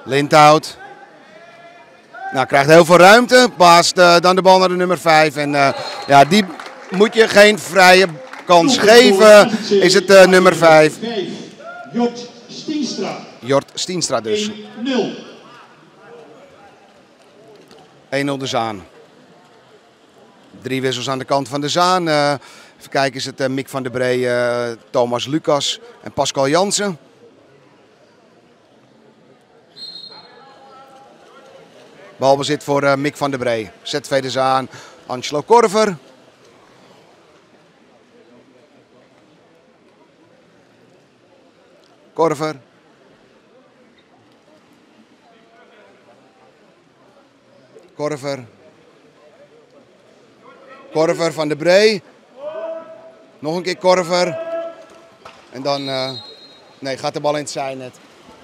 Lindhout. Nou, krijgt heel veel ruimte. Paast dan de bal naar de nummer 5. En ja, die moet je geen vrije kans geven. Is het nummer 5. Jort Stienstra. Jort Stienstra dus. 1-0 de Zaan. 3 wissels aan de kant van de Zaan. Even kijken, is het Mick van der Bree, Thomas Lucas en Pascal Jansen. Balbezit voor Mick van der Bree. ZV de Zaan, Angelo Korver. Korver. Korver. Korver van der Bree. Nog een keer Korver. En dan nee, gaat de bal in het zijnet.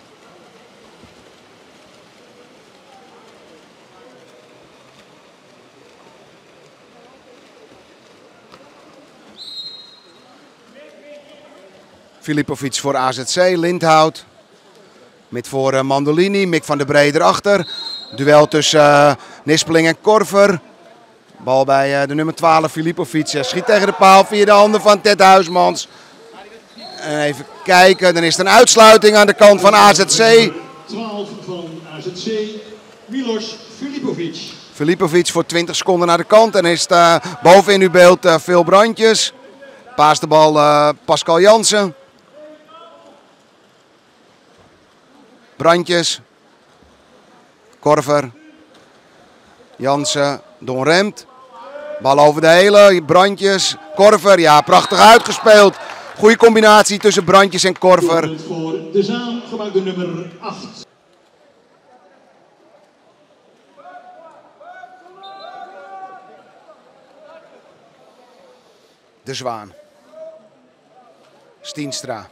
Filipovic voor AZC, Lindhout. Mid voor Mandolini, Mick van der Bree erachter. Duel tussen Nispeling en Korver. Bal bij de nummer 12, Filipovic. Schiet tegen de paal via de handen van Ted Huismans. En even kijken, dan is er een uitsluiting aan de kant van AZC. 12 van AZC, Milos Filipovic. Filipovic voor 20 seconden naar de kant. En is het boven in uw beeld Phil Brandjes. Paast de bal Pascal Jansen. Brandjes. Korver. Jansen. Don Remt. Bal over de hele. Brandjes. Korver. Ja, prachtig uitgespeeld. Goede combinatie tussen Brandjes en Korver. Voor de Zaan, gemaakt door nummer 8. De Zwaan. Stienstra.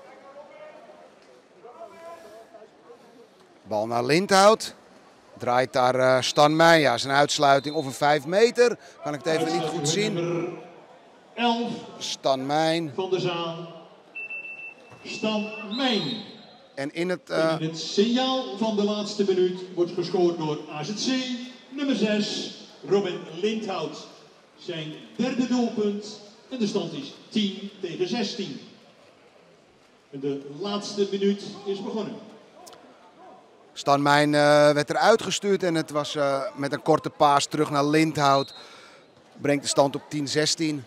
Bal naar Lindhout. Draait daar Stan Meijn. Ja, zijn uitsluiting of een 5 meter. Kan ik het even niet goed zien. Nummer 11. Stan Meijn. Van de Zaan. Stan Meijn. En in het signaal van de laatste minuut wordt gescoord door AZC. Nummer 6. Robin Lindhout. Zijn derde doelpunt. En de stand is 10-16. De laatste minuut is begonnen. Stan Meijn werd eruit gestuurd en het was met een korte paas terug naar Lindhout. Brengt de stand op 10-16.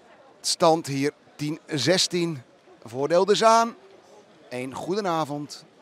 Eindstand hier 10-16. Voordeel de Zaan. Een goedenavond.